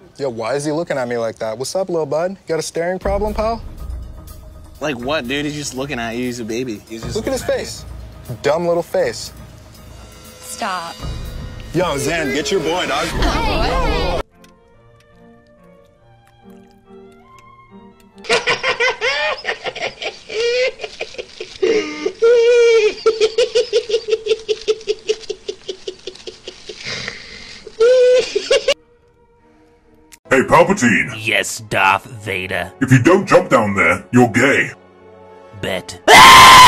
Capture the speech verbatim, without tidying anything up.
Yo, why is he looking at me like that? What's up, little bud? You got a staring problem, pal? Like what, dude? He's just looking at you. He's a baby. He's just Look at his face. Dumb little face. Stop. Yo, Zan, get your boy, dog. Hey. Hey, Palpatine! Yes, Darth Vader. If you don't jump down there, you're gay. Bet.